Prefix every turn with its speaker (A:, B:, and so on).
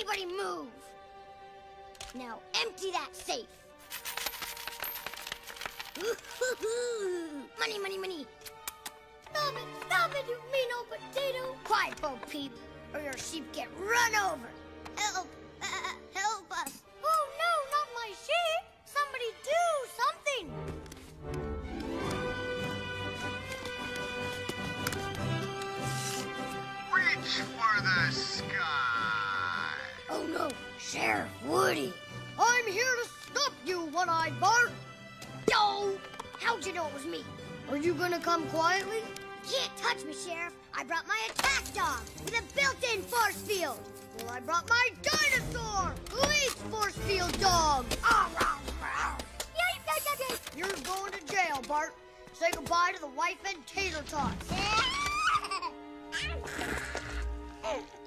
A: anybody move. Now empty that safe. Money, money, money. Stop it, you mean old potato. Quiet, Bo Peep, or your sheep get run over. Help, help us. Oh, no, not my sheep. Somebody do something.
B: Reach for the sky.
A: Oh, no, Sheriff Woody. I'm here to stop you, One-Eyed Bart. No! How'd you know it was me? Are you gonna come quietly? Can't touch me, Sheriff. I brought my attack dog with a built-in force field. Well, I brought my dinosaur who eats force field dogs. You're going to jail, Bart. Say goodbye to the wife and tater tots.